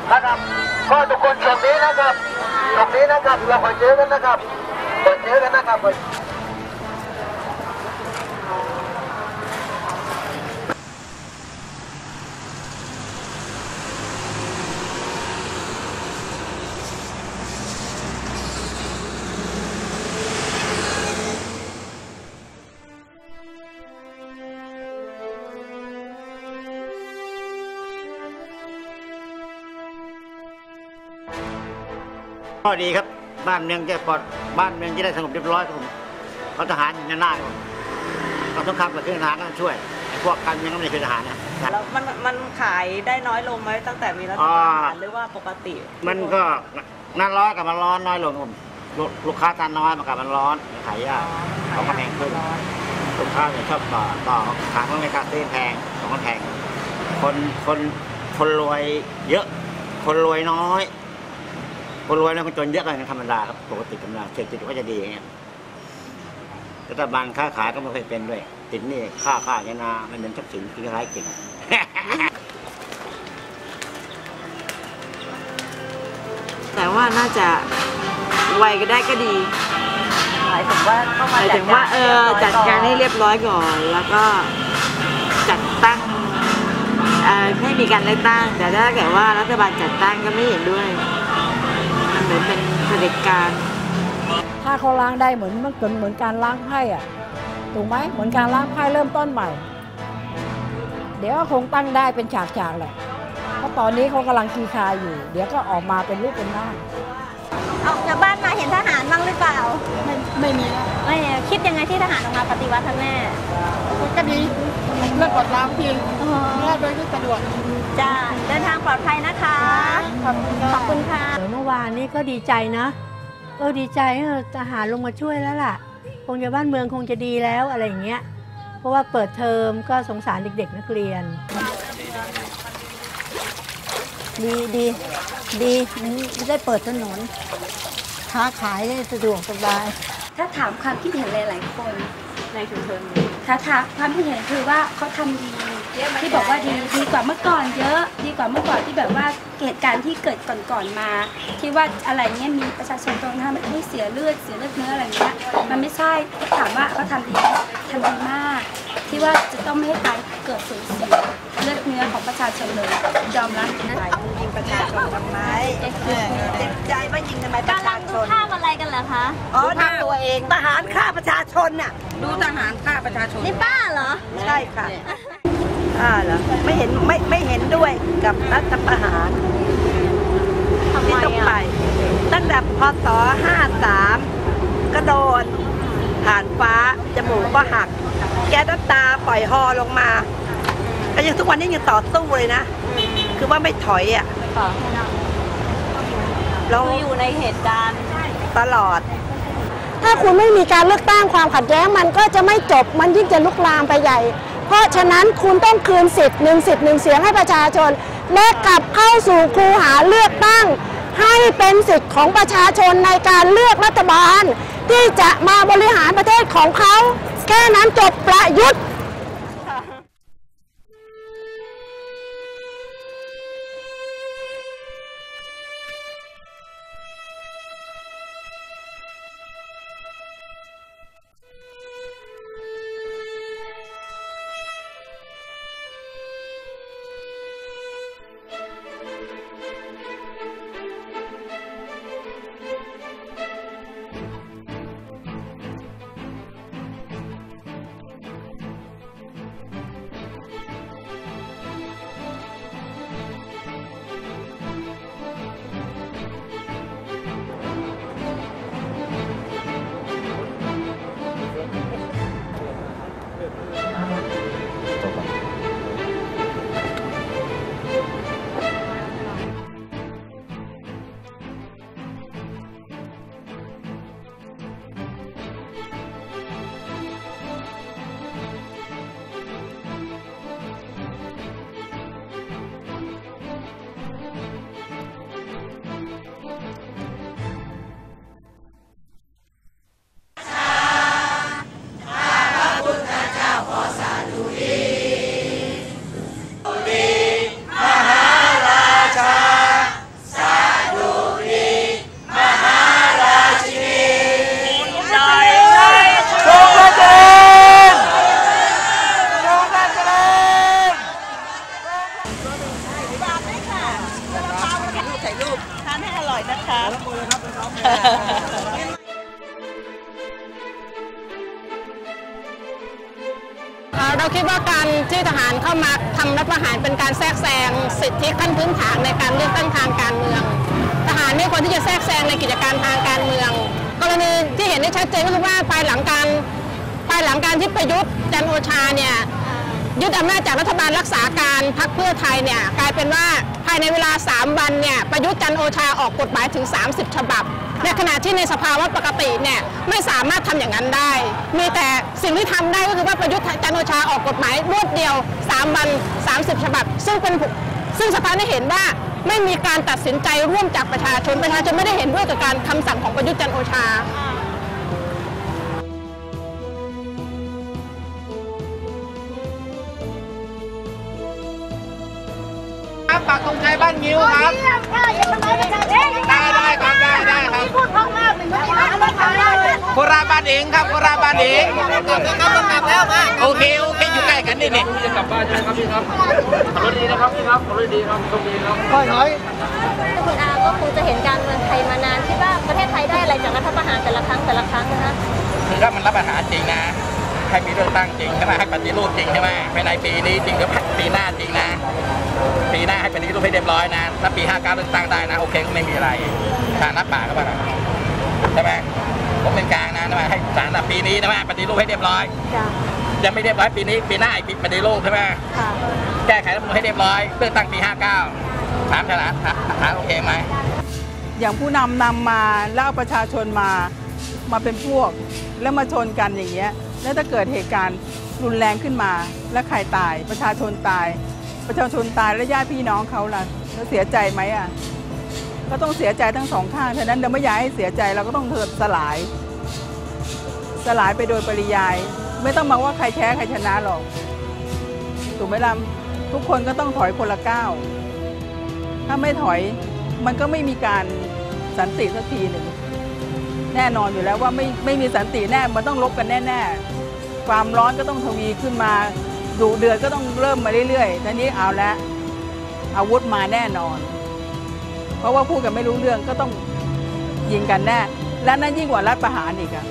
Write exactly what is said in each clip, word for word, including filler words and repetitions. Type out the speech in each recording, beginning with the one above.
นะครับก็ทุกคนตรงนี้นะครับตรงนี้นะครับเราขอเจอกันนะครับขอเจอกันนะครับก็ดีครับบ้านเมืองจะปลอดบ้านเมืองจะได้สงบเรียบร้อยครับผมเขาทหารอยู่หน้าครับเราต้องขับกับเครื่องทหารก็ช่วยพวกกันยังไม่ได้เป็นทหารนะแล้วมันมันขายได้น้อยลงไหมตั้งแต่มีรัฐบาลหรือว่าปกติมันก็หน้าร้อนกับมันร้อนน้อยลงผมลูกค้าทานน้อยมันกับมันร้อนขายยากของมันแพงขึ้นลูกค้าเนี่ยชอบต่อต่อขายมันไม่กล้าซื้อแพงของมันแพงคนคนคนรวยเยอะคนรวยน้อยคนรวยแล้วคนจนเยอะกันธรรมดาครับปกติธรรมดาเศรษฐกิจก็จะดีอย่างเงี้ยรัฐบาลค้าขายก็ไม่เคยเป็นด้วยติดนี่ค่าค่าเงินนามันเป็นทรัพย์สินที่ร้ายเก่งแต่ว่าน่าจะไวก็ได้ก็ดีหมายถึงว่าหมายถึงว่าเออจัดการให้เรียบร้อยก่อนแล้วก็จัดตั้งให้มีการเลือกตั้งแต่ถ้าเกิดว่ารัฐบาลจัดตั้งก็ไม่เห็นด้วยมันเหมือนเป็นเผด็จการถ้าเขาล้างได้เหมือนมันเหมือนเหมือนการล้างไพ่อะถูกไหมเหมือนการล้างไพ่เริ่มต้นใหม่เดี๋ยวก็คงตั้งได้เป็นฉากๆแหละเพราะตอนนี้เขากำลังคีคาอยู่เดี๋ยวก็ออกมาเป็นรูปเป็นร่างออกจากบ้านมาเห็นทหารบ้างหรือเปล่าไม่ไม่มีแล้วไม่คิดยังไงที่ทหารออกมาปฏิวัติท่านแม่ก็ดีเรื่องกดล้างพิงเรื่องโดยที่สะดวกจ้าเดินทางปลอดภัยนะคะขอบคุณขอบคุณค่ะเมื่อวานนี้ก็ดีใจนะเออดีใจทหารลงมาช่วยแล้วล่ะคงจะบ้านเมืองคงจะดีแล้วอะไรอย่างเงี้ยเพราะว่าเปิดเทอมก็สงสารเด็กๆนักเรียนดีดีดีได้เปิดถนนค้าขายได้สะดวกสบายถ้าถามความคิดเห็นหลายๆคนในชุมชนถ้าถามความคิดเห็นคือว่าเขาทำดีที่บอกว่าดีดีกว่าเมื่อก่อนเยอะดีกว่าเมื่อก่อนที่แบบว่าเหตุการณ์ที่เกิดก่อนๆมาที่ว่าอะไรเงี้ยมีประชาชนตรงนั้นไม่เสียเลือดเสียเลือดเนื้ออะไรเงี้ยมันไม่ใช่ถามว่าเขาทำดีทำดีมากที่ว่าจะต้องไม่ให้ตายเกิดสูญเสียเลือดเนื้อของประชาชนเลยยอมรับนะยิงประชาชนทำไมเจ็บใจว่ายิงทำไมประชาชนภาพอะไรกันเหรอคะอ๋อภาพตัวเองทหารฆ่าประชาชนน่ะดูทหารฆ่าประชาชนนี่ป้าเหรอใช่ค่ะอ่าเหรอไม่เห็นไม่ไม่เห็นด้วยกับรัฐประหารที่ต้องไปตั้งแต่พศห้าสามก็โดนผ่านฟ้าจมูกก็หักแก๊สน้ำตาปล่อยฮอลงมาก็ยังทุกวันนี้ยังต่อสู้เลยนะคือว่าไม่ถอยอ่ะเราอยู่ในเหตุการณ์ตลอดถ้าคุณไม่มีการเลือกตั้งความขัดแย้งมันก็จะไม่จบมันยิ่งจะลุกลามไปใหญ่เพราะฉะนั้นคุณต้องคืนสิทธิ์หนึ่งสิทธิ์หนึ่งเสียงให้ประชาชนและกลับเข้าสู่คูหาเลือกตั้งให้เป็นสิทธิ์ของประชาชนในการเลือกรัฐบาลที่จะมาบริหารประเทศของเขาแค่นั้นจบประยุทธ์เราคิดว่าการที่ทหารเข้ามาทำรัฐประหารเป็นการแทรกแซงสิทธิขั้นพื้นฐานในการเลือกตั้งทางการเมืองทหารไม่ควรที่จะแทรกแซงในกิจการทางการเมืองกรณีที่เห็นได้ชัดเจนก็คือว่าภายหลังการภายหลังการที่ประยุทธ์จันทร์โอชาเนี่ยยึดอำนาจจากรัฐบาลรักษาการพรรคเพื่อไทยเนี่ยกลายเป็นว่าภายในเวลาสามวันเนี่ยประยุทธ์จันทร์โอชาออกกฎหมายถึงสามสิบฉบับในขณะที่ในสภาวะปกติเนี่ยไม่สามารถทำอย่างนั้นได้มีแต่สิ่งที่ทำได้ก็คือว่าประยุทธ์จันทร์โอชาออกกฎหมายรวดเดียวสามวันสามสิบฉบับซึ่งเป็นซึ่งสะท้อนให้เห็นว่าไม่มีการตัดสินใจร่วมจากประชาชนประชาชนไม่ได้เห็นด้วยกับการคำสั่งของประยุทธ์จันทร์โอชาปักธงชัยบ้านงิ้วครับได้ได้ครับได้ได้ครับพูดคล่องมากหนึ่งโคราชบ้านเองครับโคราชบ้านเองครับต้องกลับแล้วมาโอเคโอเคอยู่ใกล้กันนี่นี่จะกลับบ้านใช่ไหมครับพี่ครับขอรถดีนะครับพี่ครับขอรถดีครับโชคดีครับค่อยน้อยคุณอาก็คงจะเห็นการเมืองไทยมานานคิดว่าประเทศไทยได้อะไรจากรัฐประหารแต่ละครั้งแต่ละครั้งนะคะคือถ้ามันรับประหารจริงนะให้มีเลือกตั้งจริงใช่ไหมให้ปฏิรูปจริงใช่ไหมภายในปีนี้จริงหรือปีหน้าจริงนะปีหน้าให้ปฏิรูปให้เรียบร้อยนะถ้าปีห้าเก้าเลือกตั้งได้นะโอเคก็ไม่มีอะไรทางนับป่าก็ว่าใช่ไหมผมเป็นกลางนะนะให้ศาลปีนี้นะว่าปฏิรูปให้เรียบร้อยยังไม่เรียบร้อยปีนี้ปีหน้าอีกปฏิรูปใช่ไหมแก้ไขรัฐธรรมนูญให้เรียบร้อยเลือกตั้งปีห้าเก้าถามชนะถามโอเคไหมอย่างผู้นำนำมาแล้วเอาประชาชนมามาเป็นพวกแล้วมาชนกันอย่างเงี้ยแล้วถ้าเกิดเหตุการณ์รุนแรงขึ้นมาแล้วใครตายประชาชนตายประชาชนตายแล้วญาติพี่น้องเขาล่ะแล้วเสียใจไหมอ่ะก็ต้องเสียใจทั้งสองข้างฉะนั้นเราไม่อยากให้เสียใจเราก็ต้องเถิดสลายสลายไปโดยปริยายไม่ต้องมาว่าใครแพ้ใครชนะหรอกถูกไหมล่ะทุกคนก็ต้องถอยคนละก้าวถ้าไม่ถอยมันก็ไม่มีการสันติสักทีหนึ่งแน่นอนอยู่แล้วว่าไม่ไม่มีสันติแน่มันต้องลบกันแน่ๆความร้อนก็ต้องทวีขึ้นมาดุเดือดก็ต้องเริ่มมาเรื่อยๆทีนี้เอาละอาวุธมาแน่นอนเพราะว่าพูดกันไม่รู้เรื่องก็ต้องยิงกันแน่และนั่นยิ่งกว่ารัฐประหารอีกอะ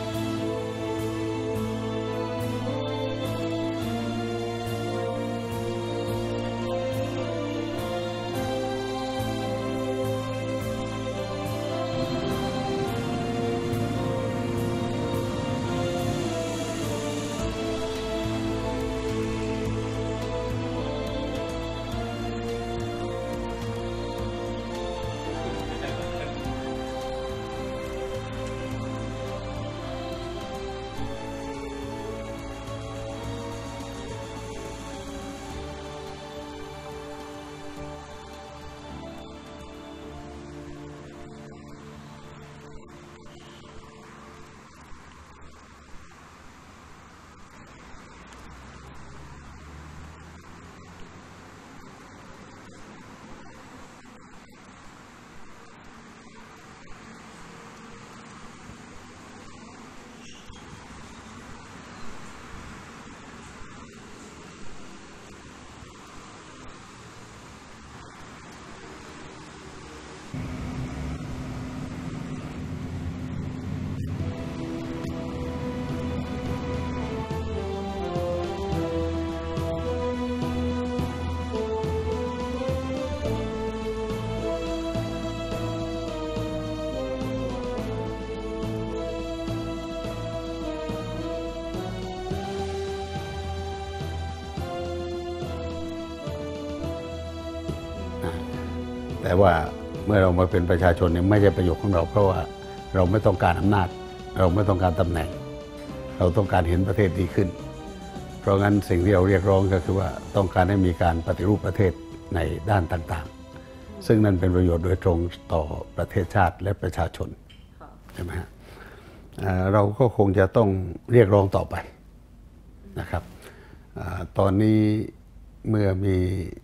แต่ว่าเมื่อเรามาเป็นประชาชนเนี่ยไม่ใช่ประโยชน์ของเราเพราะว่าเราไม่ต้องการอำนาจเราไม่ต้องการตำแหน่งเราต้องการเห็นประเทศดีขึ้นเพราะงั้นสิ่งที่เราเรียกร้องก็คือว่าต้องการให้มีการปฏิรูปประเทศในด้านต่างๆซึ่งนั่นเป็นประโยชน์โดยตรงต่อประเทศชาติและประชาชนใช่ไหมฮะเราก็คงจะต้องเรียกร้องต่อไปนะครับตอนนี้เมื่อมี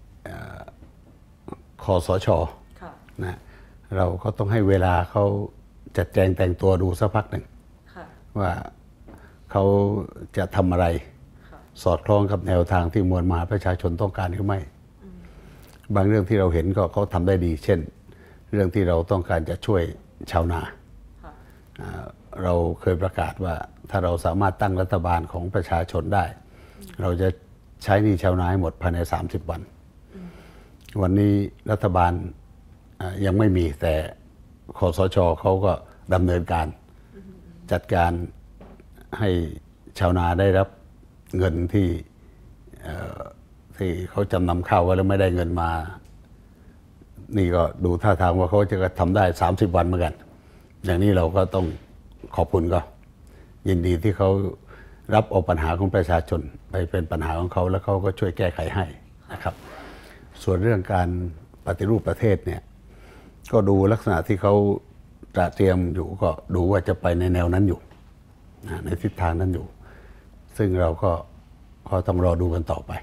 คสช.นะเราก็ต้องให้เวลาเขาจัดแจงแต่งตัวดูสักพักหนึ่งว่าเขาจะทำอะไรสอดคล้องกับแนวทางที่มวลมหาประชาชนต้องการหรือไม่บางเรื่องที่เราเห็นก็เขาทำได้ดีเช่นเรื่องที่เราต้องการจะช่วยชาวนาเราเคยประกาศว่าถ้าเราสามารถตั้งรัฐบาลของประชาชนได้เราจะใช้หนี้ชาวนาให้หมดภายในสามสิบวันวันนี้รัฐบาลยังไม่มีแต่คสช.เขาก็ดำเนินการจัดการให้ชาวนาได้รับเงินที่ที่เขาจำนำข้าวไว้แล้วไม่ได้เงินมานี่ก็ดูท่าทางว่าเขาจะทำได้สามสิบวันเหมือนกันอย่างนี้เราก็ต้องขอบคุณก็ยินดีที่เขารับเอาปัญหาของประชาชนไปเป็นปัญหาของเขาแล้วเขาก็ช่วยแก้ไขให้นะครับส่วนเรื่องการปฏิรูปประเทศเนี่ยก็ดูลักษณะที่เขาจะเตรียมอยู่ก็ดูว่าจะไปในแนวนั้นอยู่ในทิศทางนั้นอยู่ซึ่งเราก็ก็ต้องรอดูกันต่อไป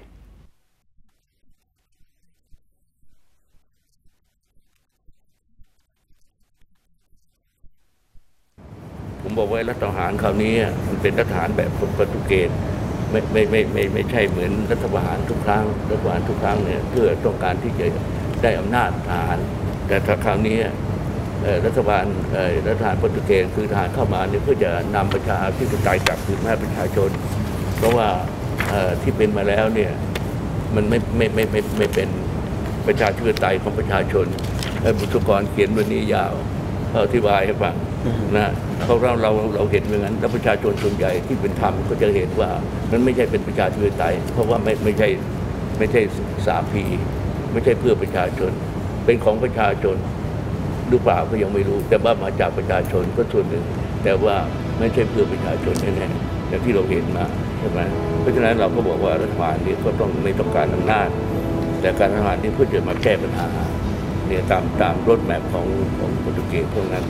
ผมบอกว่ารัฐประหารคราวนี้มันเป็นรัฐประหารแบบโปรตุเกสไม่ไม่ไม่ไม่ไม่ใช่เหมือนรัฐประหารทุกครั้งรัฐประหารทุกครั้งเนี่ยเพื่อต้องการที่จะได้อำนาจทหารแต่ถ้าคราวนี้รัฐบาลรัฐบาลโปรตุเกสคือทหารเข้ามาเนี่ยเพื่อจะนำประชาธิปไตยกลับคืนให้ประชาชนเพราะว่าที่เป็นมาแล้วเนี่ยมันไม่ไม่ไม่ไม่ไม่เป็นประชาธิปไตยของประชาชนบุตรกรเขียนวันนี้ยาวเขาอธิบายให้ฟังนะเพราะเราเราเราเห็นอย่างนั้นแล้วประชาชนส่วนใหญ่ที่เป็นธรรมก็จะเห็นว่ามันไม่ใช่เป็นประชาธิปไตยเพราะว่าไม่ไม่ใช่ไม่ใช่สามปีไม่ใช่เพื่อประชาชนเป็นของประชาชนหรือเปล่าก็ยังไม่รู้แต่ว่ามาจากประชาชนก็ส่วนหนึ่งแต่ว่าไม่ใช่เพื่อประชาชนแน่ๆอย่างที่เราเห็นมาใช่ไหมเพราะฉะนั้นเราก็บอกว่ารัฐบาลนี้ก็ต้องไม่ต้องการอำนาจแต่การรัฐบาลนี้เพื่อจะมาแก้ปัญหาเนี่ยตามตามรถแมพของของโปรตุเกสพวกนั้น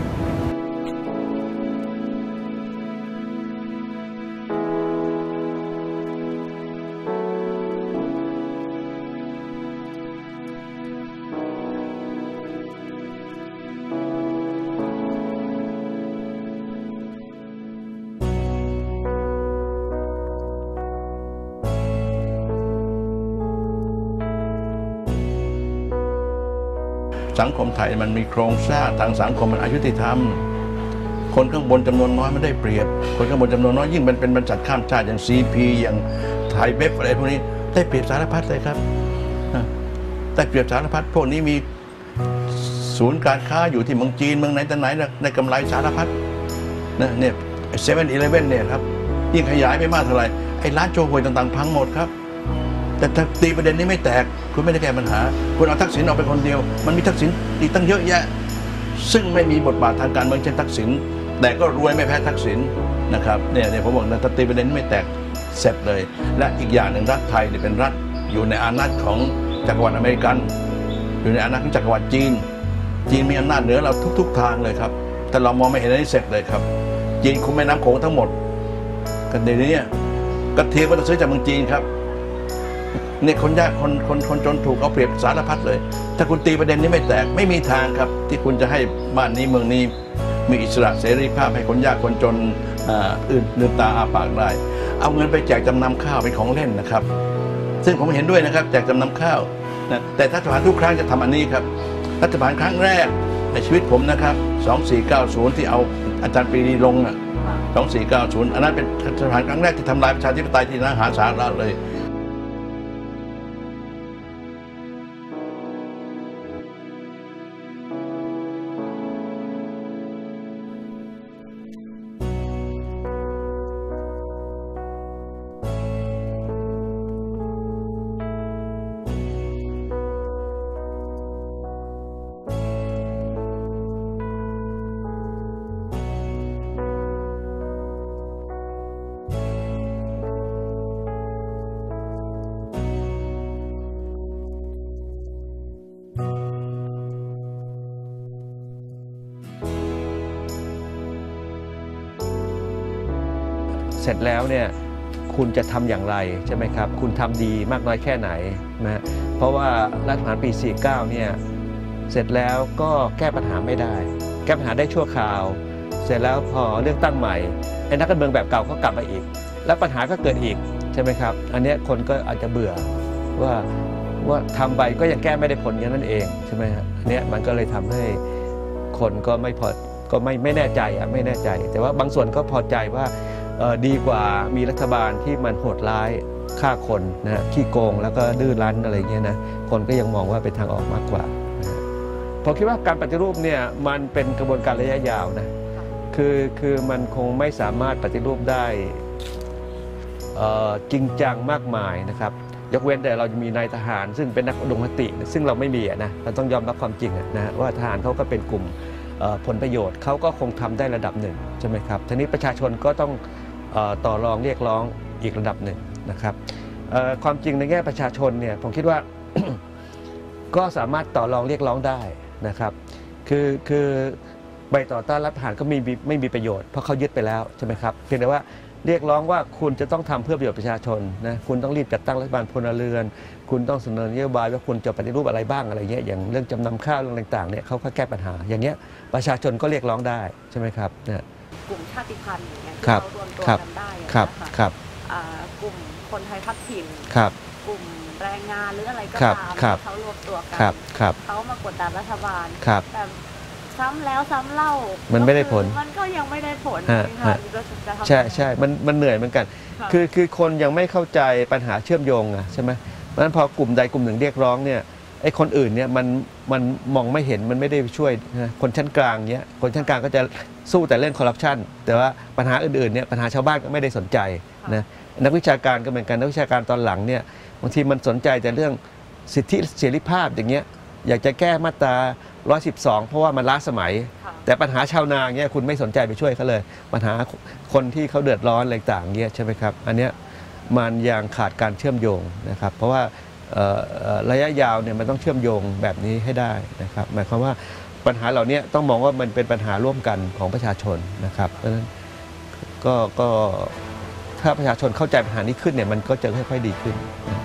สังคมไทยมันมีโครงสร้างทางสังคมมันอยุติธรรมคนข้างบนจำนวนน้อยไม่ได้เปรียบคนข้างบนจำนวนน้อยยิ่งมันเป็นบริษัทข้ามชาติอย่าง ซี พี อย่างไทยเบฟอะไรพวกนี้ได้เปรียบสารพัดเลยครับได้เปรียบสารพัดพวกนี้มีศูนย์การค้าอยู่ที่เมืองจีนเมืองไหนแต่ไหนในกำไรสารพัดนะเนี่ยเซเว่นอีเลฟเว่นเนี่ยครับยิ่งขยายไปมากเท่าไหร่ไอ้ร้านโชห่วยต่างๆพังหมดครับแต่ถ้าตีประเด็นนี้ไม่แตกคุณไม่ได้แก้ปัญหาคุณเอาทักษิณออกไปคนเดียวมันมีทักษิณอีกตั้งเยอะแยะซึ่งไม่มีบทบาททางการเมืองเช่นทักษิณแต่ก็รวยไม่แพ้ทักษิณนะครับเนี่ยเนี่ยผมบอกนะถ้าตีประเด็นนี้ไม่แตกเสร็จเลยและอีกอย่างหนึ่งรัฐไทยเนี่ยเป็นรัฐอยู่ในอานัตของจักรวรรดิอเมริกันอยู่ในอานัตของจักรวรรดิจีนจีนมีอำนาจเหนือเราทุกๆทางเลยครับแต่เรามองไม่เห็นอันนี้เสร็จเลยครับจีนคุมแม่น้ำโขงทั้งหมดกันเดี๋ยวนี้กระเทียมก็ต้องซื้อจากเมืองจีนครับเนี่ยคนยากคนคนคนจนถูกเอาเปรียบสารพัดเลยถ้าคุณตีประเด็นนี้ไม่แตกไม่มีทางครับที่คุณจะให้บ้านนี้เมืองนี้มีอิสระเสรีภาพให้คนยากคนจนอื่นลืมตาอาปากได้เอาเงินไปแจกจำนำข้าวเป็นของเล่นนะครับซึ่งผมเห็นด้วยนะครับแจกจำนำข้าวนะแต่รัฐบาลทุกครั้งจะทำอันนี้ครับรัฐบาลครั้งแรกในชีวิตผมนะครับสองสี่เก้าศูนย์ที่เอาอาจารย์ปรีดีลงอ่ะสองสี่เก้าศูนย์อันนั้นเป็นรัฐบาลครั้งแรกที่ทำลายประชาธิปไตยที่น่าหาสาระเลยเสร็จแล้วเนี่ยคุณจะทำอย่างไรใช่ไหมครับคุณทำดีมากน้อยแค่ไหนนะเพราะว่ารัฐประหารปีสี่สิบเก้าเนี่ยเสร็จแล้วก็แก้ปัญหาไม่ได้แก้ปัญหาได้ชั่วคราวเสร็จแล้วพอเลือกตั้งใหม่ไอ้นักการเมืองแบบเก่าก็กลับมาอีกแล้วปัญหาก็เกิดอีกใช่ไหมครับอันนี้คนก็อาจจะเบื่อว่าว่าทำไปก็ยังแก้ไม่ได้ผลอย่างนั้นเองใช่ไหมฮะอันนี้มันก็เลยทำให้คนก็ไม่พอก็ไม่ไม่แน่ใจอ่ะไม่แน่ใจแต่ว่าบางส่วนก็พอใจว่าดีกว่ามีรัฐบาลที่มันโหดร้ายฆ่าคนนะฮะขี้โกงแล้วก็ดื้อรั้นอะไรเงี้ยนะคนก็ยังมองว่าเป็นทางออกมากกว่าผมคิดว่าการปฏิรูปเนี่ยมันเป็นกระบวนการระยะยาวนะคือคือมันคงไม่สามารถปฏิรูปได้จริงจังมากมายนะครับยกเว้นแต่เราจะมีนายทหารซึ่งเป็นนักอุดมคติซึ่งเราไม่มีนะเราต้องยอมรับความจริงนะว่าทหารเขาก็เป็นกลุ่มผลประโยชน์เขาก็คงทำได้ระดับหนึ่งใช่ไหมครับทีนี้ประชาชนก็ต้องต่อรองเรียกร้องอีกระดับหนึ่งนะครับความจริงในแง่ประชาชนเนี่ยผมคิดว่า ก็สามารถต่อรองเรียกร้องได้นะครับคือคือใบต่อต้านรัฐประหารก็ไม่มีไม่มีประโยชน์เพราะเขายึดไปแล้วใช่ไหมครับเพียงแต่ว่าเรียกร้องว่าคุณจะต้องทำเพื่อประโยชน์ประชาชนนะคุณต้องรีบจัดตั้งรัฐบาลพลเรือนคุณต้องเสนอนโยบายว่าคุณจะปฏิรูปอะไรบ้างอะไรเงี้ยอย่างเรื่องจำนำข้าวเรื่องต่างๆเนี่ยเขาก็แก้ปัญหาอย่างเงี้ยประชาชนก็เรียกร้องได้ใช่ไหมครับเนี่ยกลุ่มชาติพันธุ์อย่างเงี้ยที่ครับเขารวมตัวครับกันได้อะครับนะคะครับอ่ากลุ่มคนไทยพัฒถิ่นครับกลุ่มแรงงานหรืออะไรก็ครับตามครับเขารวมตัวกัครับครับเขามากดดันรัฐบาลครับแต่ซ้ำแล้วซ้ำเล่ามันไม่ได้ผลก็คือมันก็ยังไม่ได้ผลฮะนะคะฮะจะจะทำใช่ใช่มันมันเหนื่อยเหมือนกันค่ะคือคือคนยังไม่เข้าใจปัญหาเชื่อมโยงอะใช่ไหมเพราะฉะนั้นพอกลุ่มใดกลุ่มหนึ่งเรียกร้องเนี่ยไอ้คนอื่นเนี่ยมันมันมองไม่เห็นมันไม่ได้ช่วยนะคนชั้นกลางเนี้ยคนชั้นกลางก็จะสู้แต่เรื่องคอร์รัปชันแต่ว่าปัญหาอื่นๆเนี่ยปัญหาชาวบ้านก็ไม่ได้สนใจนะนักวิชาการก็เหมือนกันนักวิชาการตอนหลังเนี่ยบางทีมันสนใจแต่เรื่องสิทธิเสรีภาพอย่างเงี้ยอยากจะแก้มาตราหนึ่งร้อยสิบสองเพราะว่ามันล้าสมัยแต่ปัญหาชาวนาเนี่ยคุณไม่สนใจไปช่วยเขาเลยปัญหาคนที่เขาเดือดร้อนอะไรต่างเงี้ยใช่ไหมครับอันเนี้ยมันยังขาดการเชื่อมโยงนะครับเพราะว่าระยะยาวเนี่ยมันต้องเชื่อมโยงแบบนี้ให้ได้นะครับหมายความว่าปัญหาเหล่านี้ต้องมองว่ามันเป็นปัญหาร่วมกันของประชาชนนะครับเพราะฉะนั้นก็ก็ถ้าประชาชนเข้าใจปัญหานี้ขึ้นเนี่ยมันก็จะค่อยๆดีขึ้น